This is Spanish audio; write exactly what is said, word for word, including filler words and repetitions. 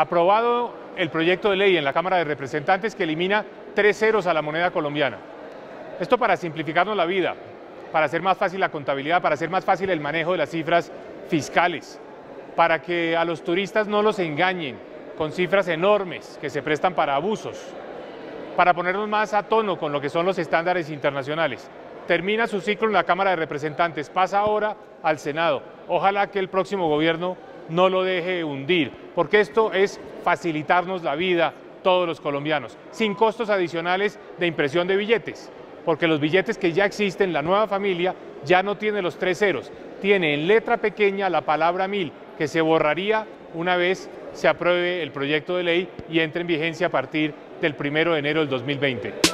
aprobado el proyecto de ley en la Cámara de Representantes que elimina tres ceros a la moneda colombiana. Esto para simplificarnos la vida, para hacer más fácil la contabilidad, para hacer más fácil el manejo de las cifras fiscales, para que a los turistas no los engañen con cifras enormes que se prestan para abusos, para ponernos más a tono con lo que son los estándares internacionales. Termina su ciclo en la Cámara de Representantes, pasa ahora al Senado. Ojalá que el próximo gobierno no lo deje hundir, porque esto es facilitarnos la vida todos los colombianos, sin costos adicionales de impresión de billetes, porque los billetes que ya existen, la nueva familia, ya no tiene los tres ceros, tiene en letra pequeña la palabra mil, que se borraría una vez se apruebe el proyecto de ley y entre en vigencia a partir del primero de enero del dos mil veinte.